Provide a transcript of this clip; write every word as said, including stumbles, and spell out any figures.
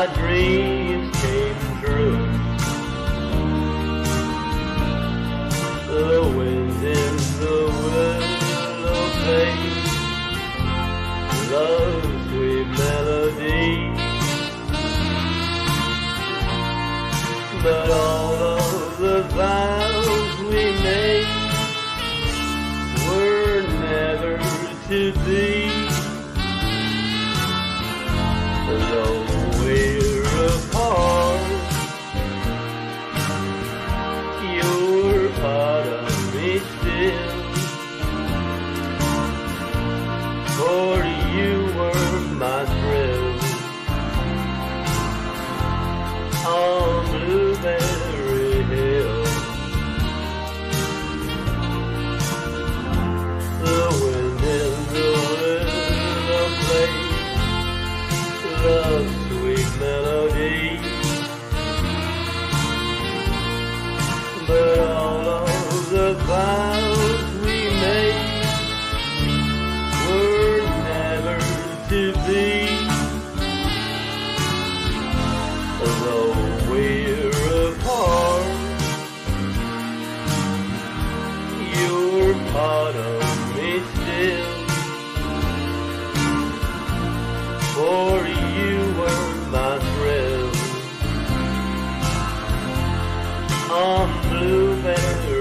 dreams came true. The wind in the willow place, love's sweet melody. But all of the vows we made were never to be. Though we're apart, you're part of me still. For you were my thrill on Blueberry Hill. The wind in the willow plays love's sweet melody. But all of the vows we made were never to be. Though we're apart, you're part of me still. For you were my thrill on Blueberry